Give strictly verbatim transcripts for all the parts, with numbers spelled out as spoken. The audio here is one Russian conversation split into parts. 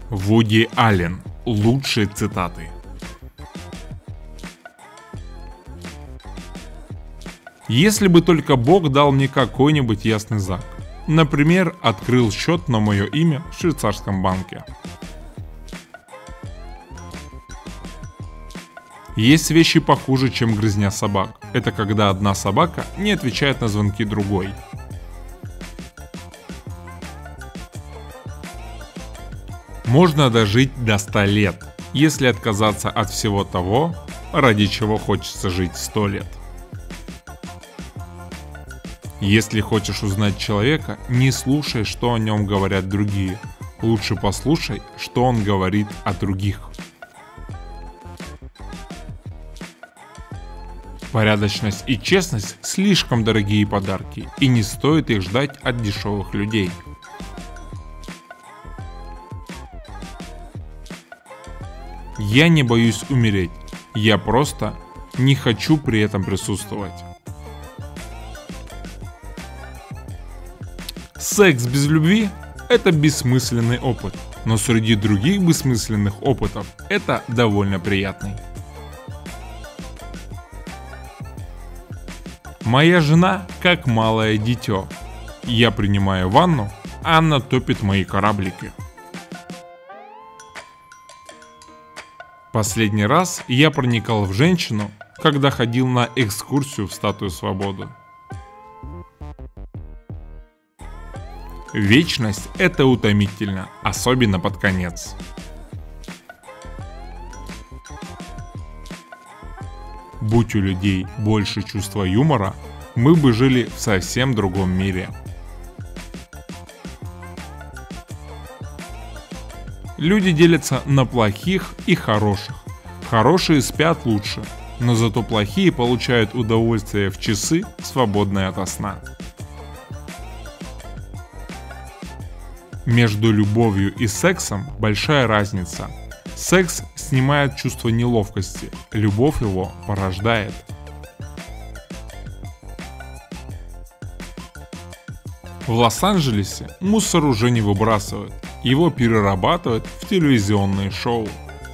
Вуди Аллен. Лучшие цитаты. Если бы только Бог дал мне какой-нибудь ясный знак. Например, открыл счет на мое имя в швейцарском банке. Есть вещи похуже, чем грызня собак. Это когда одна собака не отвечает на звонки другой. Можно дожить до ста лет, если отказаться от всего того, ради чего хочется жить сто лет. Если хочешь узнать человека, не слушай, что о нем говорят другие. Лучше послушай, что он говорит о других. Порядочность и честность – слишком дорогие подарки, и не стоит их ждать от дешевых людей. Я не боюсь умереть, я просто не хочу при этом присутствовать. Секс без любви – это бессмысленный опыт, но среди других бессмысленных опытов это довольно приятный. Моя жена как малое дитё. Я принимаю ванну, а она топит мои кораблики. Последний раз я проникал в женщину, когда ходил на экскурсию в Статую Свободы. Вечность – это утомительно, особенно под конец. Будь у людей больше чувства юмора, мы бы жили в совсем другом мире. Люди делятся на плохих и хороших. Хорошие спят лучше, но зато плохие получают удовольствие в часы, свободные ото сна. Между любовью и сексом большая разница. Секс снимает чувство неловкости, любовь его порождает. В Лос-Анджелесе мусор уже не выбрасывают, его перерабатывают в телевизионные шоу.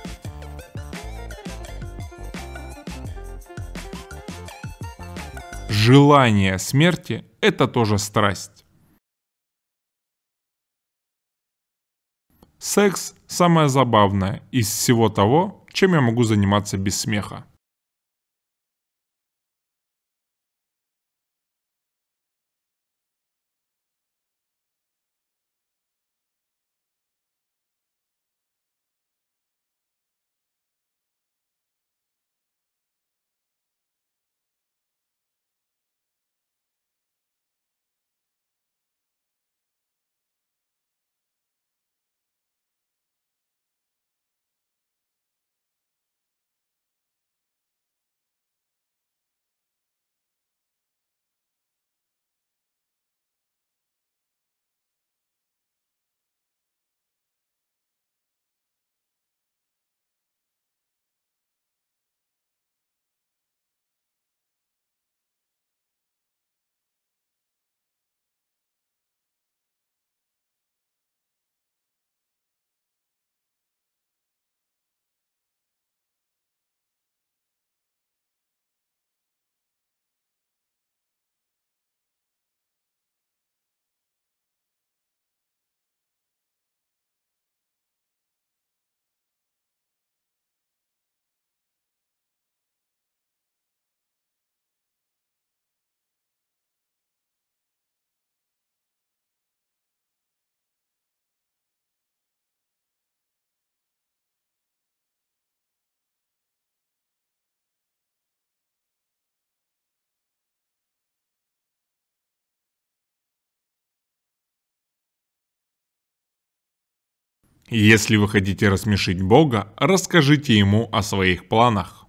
Желание смерти – это тоже страсть. Секс – самое забавное из всего того, чем я могу заниматься без смеха. Если вы хотите рассмешить Бога, расскажите ему о своих планах.